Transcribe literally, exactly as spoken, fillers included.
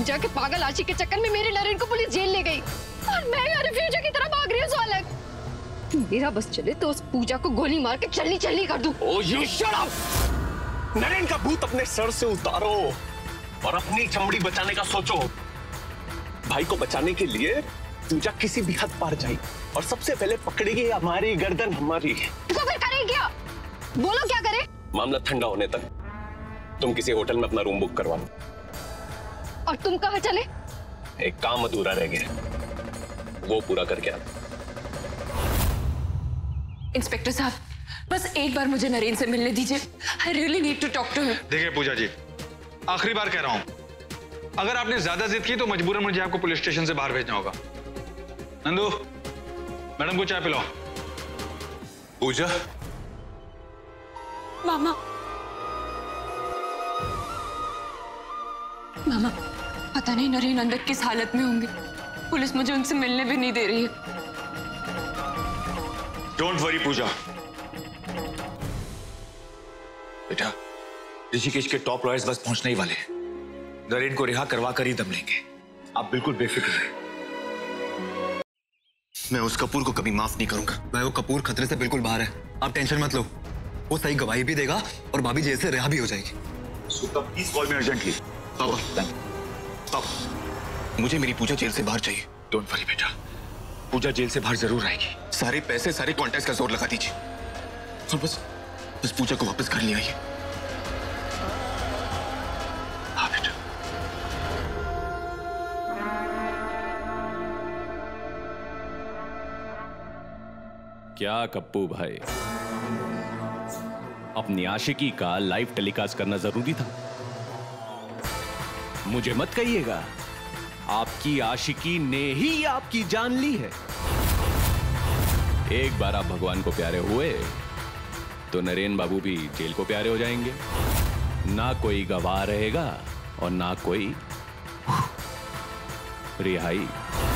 पूजा के पागल आशिक के चक्कर में मेरे नरेन को पुलिस जेल ले गई और मैं यहाँ रिफ्यूजी की तरह भाग रही हूँ। सोलक मेरा बस चले तो उस पूजा को गोली मार के चलनी चलनी कर दूं। Oh, you shut up! Naren का भूत अपने सर से उतारो और अपनी चमड़ी बचाने का सोचो। भाई को बचाने के लिए पूजा किसी भी हद पार जाएगी और सबसे पहले पकड़ेगी हमारी गर्दन हमारी। तो फिर करे क्या? बोलो क्या करे? मामला ठंडा होने तक तुम किसी होटल में अपना रूम बुक करवा लो। और तुम कहाँ चले? एक काम अधूरा रह गया, वो पूरा करके आ। इंस्पेक्टर साहब, बस एक बार मुझे नरेन से मिलने दीजिए। I really need to talk to him. देखिए पूजा जी, आखिरी बार कह रहा हूं, अगर आपने ज्यादा जिद की तो मजबूरन मुझे आपको पुलिस स्टेशन से बाहर भेजना होगा। नंदू, मैडम को चाय पिलाओ। पूजा, मामा, मामा, पता नहीं नरेन अंदर किस हालत में होंगे। पुलिस मुझे उनसे मिलने भी नहीं दे रही है। Don't worry Pooja. बेटा, ऋषिकेश के टॉप लॉयर्स बस पहुंचने ही वाले हैं। नरेन को रिहा करवा कर ही दम लेंगे। आप बिल्कुल बेफिक्र रहे। मैं उस कपूर को कभी माफ नहीं करूंगा। भाई, वो कपूर खतरे से बिल्कुल बाहर है, आप टेंशन मत लो। वो सही गवाही भी देगा और भाभी जेल से रिहा भी हो जाएगी। सुता प्लीज कॉल मी अर्जेंटली। पापा, पापा, मुझे मेरी पूजा जेल से बाहर चाहिए। डोंट वरी बेटा, पूजा जेल से बाहर जरूर आएगी। सारे पैसे, सारे कॉन्टैक्ट्स का जोर लगा दीजिए और बस बस पूजा को वापस घर ले आइए। हाँ बेटा। क्या कप्पू भाई, अपनी आशिकी का लाइव टेलीकास्ट करना जरूरी था? मुझे मत कहिएगा, आपकी आशिकी ने ही आपकी जान ली है। एक बार आप भगवान को प्यारे हुए तो नरेन बाबू भी जेल को प्यारे हो जाएंगे। ना कोई गवाह रहेगा और ना कोई रिहाई।